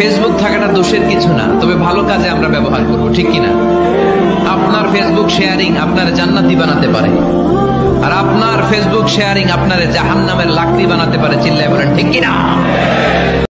Facebook থাকাটা দোষের কিছু না, তবে ভালো কাজে আমরা ব্যবহার করব, ঠিক কিনা? আপনার ফেসবুক শেয়ারিং আপনার জান্নাতি বানাতে পারে, আর আপনার ফেসবুক শেয়ারিং আপনার জাহান্নামের লাকড়ি বানাতে পারে। চিল্লায় বলেন ঠিক কিনা?